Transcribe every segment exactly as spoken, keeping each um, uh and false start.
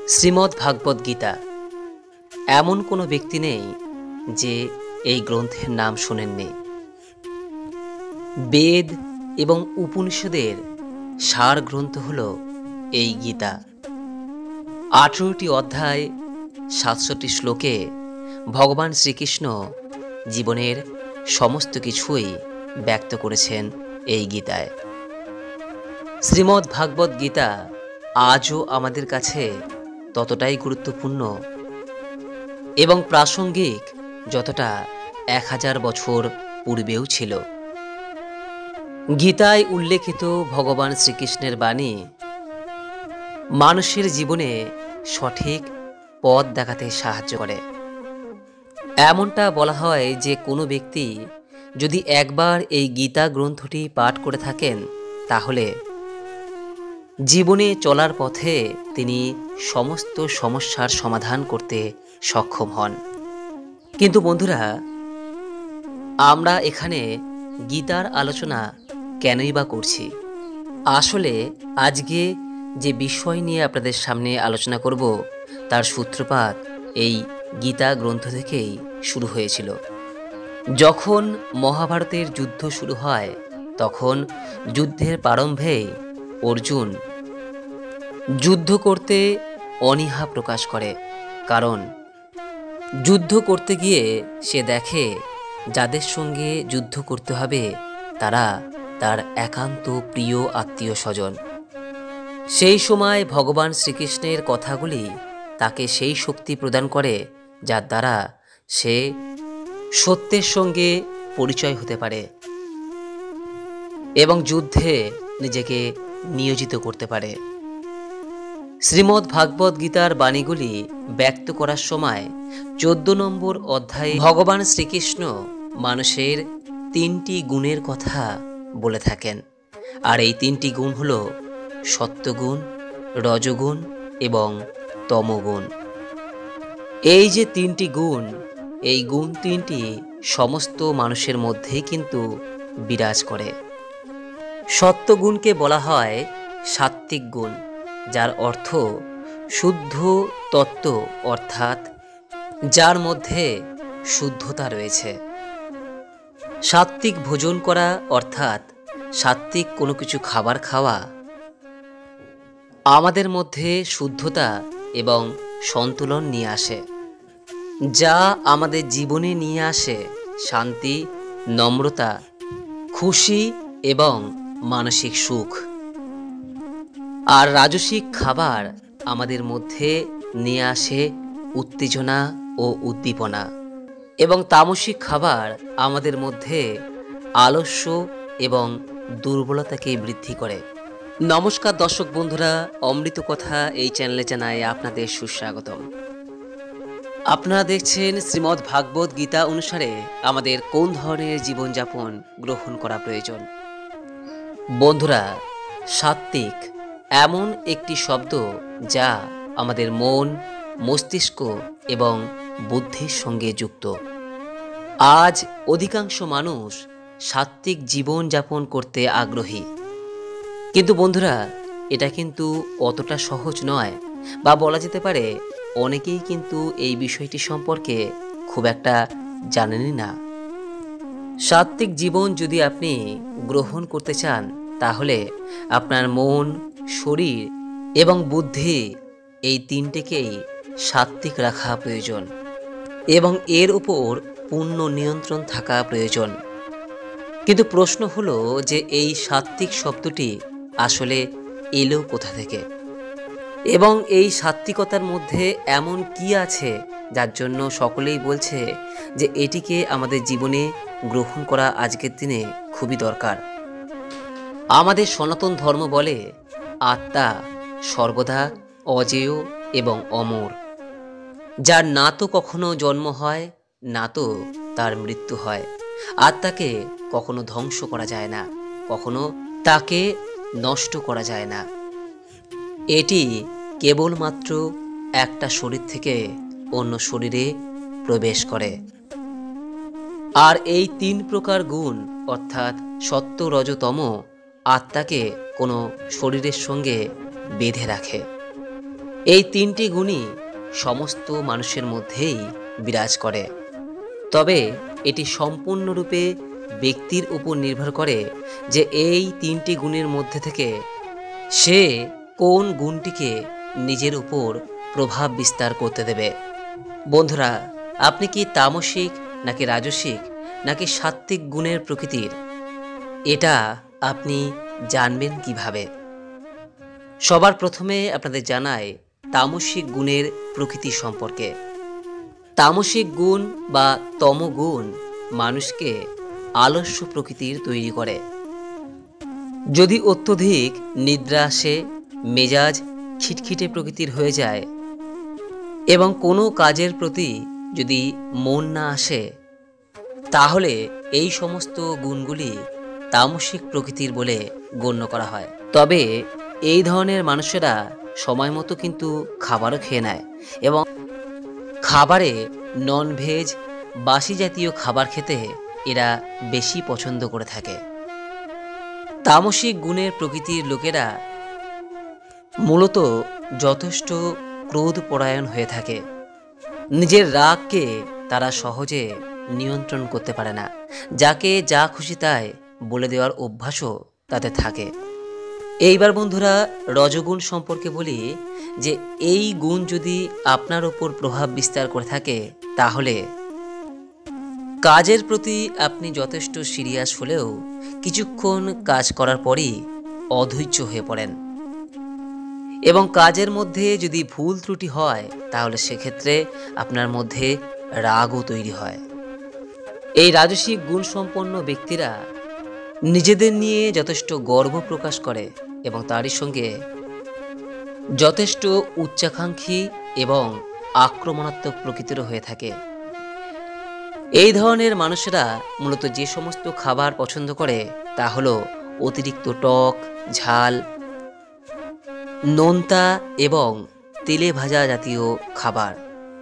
শ্রীমদ্ ভাগবত গীতা এমন কোনো ব্যক্তি নেই যে এই গ্রন্থের নাম শোনেননি। বেদ এবং উপনিষদের সার গ্রন্থ হল এই গীতা। আঠেরোটি অধ্যায় সাতষট্টি শ্লোকে ভগবান শ্রীকৃষ্ণ জীবনের সমস্ত কিছুই ব্যক্ত করেছেন এই গীতায়। শ্রীমদ্ ভাগবত গীতা আজও আমাদের কাছে ততটাই গুরুত্বপূর্ণ এবং প্রাসঙ্গিক যতটা এক হাজার বছর পূর্বেও ছিল। গীতায় উল্লেখিত ভগবান শ্রীকৃষ্ণের বাণী মানুষের জীবনে সঠিক পথ দেখাতে সাহায্য করে। এমনটা বলা হয় যে কোনো ব্যক্তি যদি একবার এই গীতা গ্রন্থটি পাঠ করে থাকেন তাহলে জীবনে চলার পথে তিনি সমস্ত সমস্যার সমাধান করতে সক্ষম হন। কিন্তু বন্ধুরা, আমরা এখানে গীতার আলোচনা কেনই বা করছি? আসলে আজকে যে বিষয় নিয়ে আপনাদের সামনে আলোচনা করব তার সূত্রপাত এই গীতা গ্রন্থ থেকেই শুরু হয়েছিল। যখন মহাভারতের যুদ্ধ শুরু হয় তখন যুদ্ধের প্রারম্ভেই অর্জুন যুদ্ধ করতে অনীহা প্রকাশ করে, কারণ যুদ্ধ করতে গিয়ে সে দেখে যাদের সঙ্গে যুদ্ধ করতে হবে তারা তার একান্ত প্রিয় আত্মীয় স্বজন। সেই সময় ভগবান শ্রীকৃষ্ণের কথাগুলি তাকে সেই শক্তি প্রদান করে যার দ্বারা সে সত্যের সঙ্গে পরিচয় হতে পারে এবং যুদ্ধে নিজেকে নিয়োজিত করতে পারে। শ্রীমদ্ ভাগবত গীতার বাণীগুলি ব্যক্ত করার সময় চোদ্দ নম্বর অধ্যায়ে ভগবান শ্রীকৃষ্ণ মানুষের তিনটি গুণের কথা বলে থাকেন, আর এই তিনটি গুণ হল সত্যগুণ, রজগুণ এবং তমগুণ। এই যে তিনটি গুণ, এই গুণ তিনটি সমস্ত মানুষের মধ্যেই কিন্তু বিরাজ করে। সত্যগুণকে বলা হয় সাত্ত্বিক গুণ, যার অর্থ শুদ্ধ তত্ত্ব, অর্থাৎ যার মধ্যে শুদ্ধতা রয়েছে। সাত্ত্বিক ভোজন করা অর্থাৎ সাত্ত্বিক কোনো কিছু খাবার খাওয়া আমাদের মধ্যে শুদ্ধতা এবং সন্তুলন নিয়ে আসে, যা আমাদের জীবনে নিয়ে আসে শান্তি, নম্রতা, খুশি এবং মানসিক সুখ। আর রাজসিক খাবার আমাদের মধ্যে নিয়ে আসে উত্তেজনা ও উদ্দীপনা, এবং তামসিক খাবার আমাদের মধ্যে আলস্য এবং দুর্বলতাকে বৃদ্ধি করে। নমস্কার দর্শক বন্ধুরা, অমৃত কথা এই চ্যানেলে জানায় আপনাদের সুস্বাগতম। আপনারা দেখছেন শ্রীমদ্ ভাগবত গীতা অনুসারে আমাদের কোন ধরনের জীবনযাপন গ্রহণ করা প্রয়োজন। বন্ধুরা, সাত্ত্বিক এমন একটি শব্দ যা আমাদের মন, মস্তিষ্ক এবং বুদ্ধির সঙ্গে যুক্ত। আজ অধিকাংশ মানুষ সাত্ত্বিক জীবন যাপন করতে আগ্রহী, কিন্তু বন্ধুরা এটা কিন্তু অতটা সহজ নয়, বা বলা যেতে পারে অনেকেই কিন্তু এই বিষয়টি সম্পর্কে খুব একটা জানেনই না। সাত্ত্বিক জীবন যদি আপনি গ্রহণ করতে চান তাহলে আপনার মন, শরীর এবং বুদ্ধি এই তিনটেকেই সাত্ত্বিক রাখা প্রয়োজন এবং এর উপর পূর্ণ নিয়ন্ত্রণ থাকা প্রয়োজন। কিন্তু প্রশ্ন হলো যে এই সাত্ত্বিক শব্দটি আসলে এলো কোথা থেকে, এবং এই সাত্ত্বিকতার মধ্যে এমন কি আছে যার জন্য সকলেই বলছে যে এটিকে আমাদের জীবনে গ্রহণ করা আজকের দিনে খুবই দরকার। আমাদের সনাতন ধর্ম বলে আত্মা সর্বদা অজেয় এবং অমর, যার না তো কখনো জন্ম হয় না তো তার মৃত্যু হয়। আত্মাকে কখনো ধ্বংস করা যায় না, কখনো তাকে নষ্ট করা যায় না। এটি কেবলমাত্র একটা শরীর থেকে অন্য শরীরে প্রবেশ করে। আর এই তিন প্রকার গুণ অর্থাৎ সত্য, রজ, তম আত্মাকে কোনো শরীরের সঙ্গে বেঁধে রাখে। এই তিনটি গুণই সমস্ত মানুষের মধ্যেই বিরাজ করে। তবে এটি সম্পূর্ণরূপে ব্যক্তির উপর নির্ভর করে যে এই তিনটি গুণের মধ্যে থেকে সে কোন গুণটিকে নিজের উপর প্রভাব বিস্তার করতে দেবে। বন্ধুরা, আপনি কি তামসিক নাকি রাজসিক নাকি সাত্ত্বিক গুণের প্রকৃতির, এটা আপনি জানবেন কিভাবে? সবার প্রথমে আপনাদের জানায় তামসিক গুণের প্রকৃতি সম্পর্কে। তামসিক গুণ বা তমগুণ মানুষকে আলস্য প্রকৃতির তৈরি করে। যদি অত্যধিক নিদ্রা আসে, মেজাজ খিটখিটে প্রকৃতির হয়ে যায় এবং কোনো কাজের প্রতি যদি মন না আসে, তাহলে এই সমস্ত গুণগুলি তামসিক প্রকৃতির বলে গণ্য করা হয়। তবে এই ধরনের মানুষেরা সময় মতো কিন্তু খাবারও খেয়ে নেয় এবং খাবারে ননভেজ বাসি জাতীয় খাবার খেতে এরা বেশি পছন্দ করে থাকে। তামসিক গুণের প্রকৃতির লোকেরা মূলত যথেষ্ট ক্রোধপরায়ণ হয়ে থাকে। নিজের রাগকে তারা সহজে নিয়ন্ত্রণ করতে পারে না। যাকে যা খুশি তাই বলে দেওয়ার অভ্যাসও তাদের থাকে। এইবার বন্ধুরা, রজগুণ সম্পর্কে বলি যে এই গুণ যদি আপনার ওপর প্রভাব বিস্তার করে থাকে, তাহলে কাজের প্রতি আপনি যথেষ্ট সিরিয়াস হলেও কিছুক্ষণ কাজ করার পরই অধৈর্য হয়ে পড়েন এবং কাজের মধ্যে যদি ভুল ত্রুটি হয় তাহলে সেক্ষেত্রে আপনার মধ্যে রাগও তৈরি হয়। এই রাজসিক গুণ সম্পন্ন ব্যক্তিরা নিজেদের নিয়ে যথেষ্ট গর্ব প্রকাশ করে এবং তারই সঙ্গে যথেষ্ট উচ্চাকাঙ্ক্ষী এবং আক্রমণাত্মক প্রকৃতিরও হয়ে থাকে। এই ধরনের মানুষেরা মূলত যে সমস্ত খাবার পছন্দ করে তা হলো অতিরিক্ত টক, ঝাল, নোনতা এবং তেলে ভাজা জাতীয় খাবার।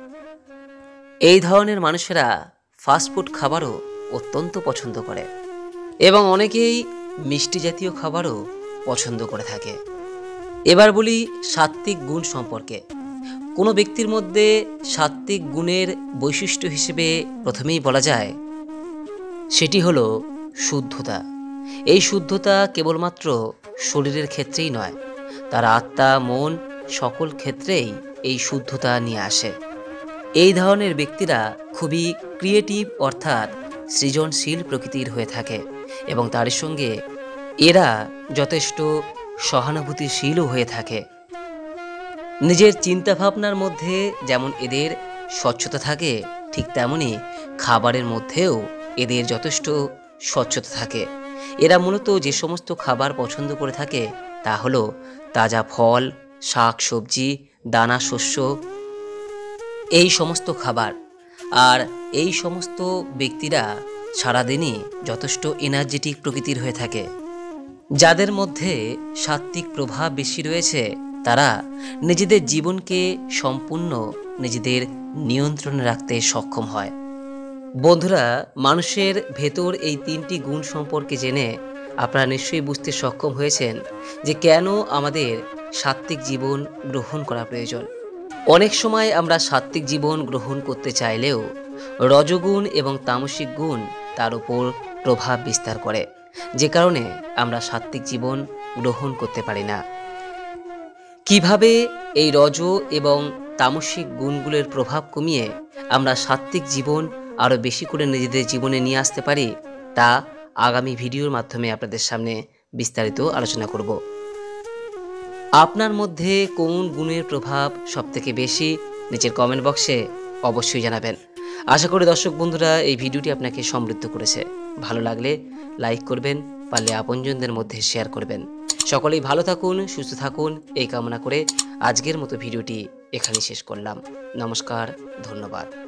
এই ধরনের মানুষেরা ফাস্টফুড খাবারও অত্যন্ত পছন্দ করে এবং অনেকেই মিষ্টি জাতীয় খাবারও পছন্দ করে থাকে। এবার বলি সাত্ত্বিক গুণ সম্পর্কে। কোনো ব্যক্তির মধ্যে সাত্ত্বিক গুণের বৈশিষ্ট্য হিসেবে প্রথমেই বলা যায় সেটি হলো শুদ্ধতা। এই শুদ্ধতা কেবলমাত্র শরীরের ক্ষেত্রেই নয়, তার আত্মা, মন সকল ক্ষেত্রেই এই শুদ্ধতা নিয়ে আসে। এই ধরনের ব্যক্তিরা খুবই ক্রিয়েটিভ অর্থাৎ সৃজনশীল প্রকৃতির হয়ে থাকে এবং তার সঙ্গে এরা যথেষ্ট সহানুভূতিশীলও হয়ে থাকে। নিজের চিন্তাভাবনার মধ্যে যেমন এদের স্বচ্ছতা থাকে, ঠিক তেমনি খাবারের মধ্যেও এদের যথেষ্ট স্বচ্ছতা থাকে। এরা মূলত যে সমস্ত খাবার পছন্দ করে থাকে তা হলো তাজা ফল, শাক সবজি, দানা শস্য, এই সমস্ত খাবার। আর এই সমস্ত ব্যক্তিরা সারাদিনই যথেষ্ট এনার্জেটিক প্রকৃতির হয়ে থাকে। যাদের মধ্যে সাত্ত্বিক প্রভাব বেশি রয়েছে তারা নিজেদের জীবনকে সম্পূর্ণ নিজেদের নিয়ন্ত্রণে রাখতে সক্ষম হয়। বন্ধুরা, মানুষের ভেতর এই তিনটি গুণ সম্পর্কে জেনে আপনারা নিশ্চয়ই বুঝতে সক্ষম হয়েছেন যে কেন আমাদের সাত্ত্বিক জীবন গ্রহণ করা প্রয়োজন। অনেক সময় আমরা সাত্ত্বিক জীবন গ্রহণ করতে চাইলেও রজগুণ এবং তামসিক গুণ তার উপর প্রভাব বিস্তার করে, যে কারণে আমরা সাত্ত্বিক জীবন গ্রহণ করতে পারি না। কিভাবে এই রজ এবং তামসিক গুণগুলোর প্রভাব কমিয়ে আমরা সাত্ত্বিক জীবন আরও বেশি করে নিজেদের জীবনে নিয়ে আসতে পারি তা আগামী ভিডিওর মাধ্যমে আপনাদের সামনে বিস্তারিত আলোচনা করব। আপনার মধ্যে কোন গুণের প্রভাব সবথেকে বেশি নিচের কমেন্ট বক্সে অবশ্যই জানাবেন। আশা করি দর্শক বন্ধুরা এই ভিডিওটি আপনাকে সমৃদ্ধ করেছে। ভালো লাগলে লাইক করবেন, পারলে আপনজনদের মধ্যে শেয়ার করবেন। সকলেই ভালো থাকুন, সুস্থ থাকুন এই কামনা করে আজকের মতো ভিডিওটি এখানেই শেষ করলাম। নমস্কার, ধন্যবাদ।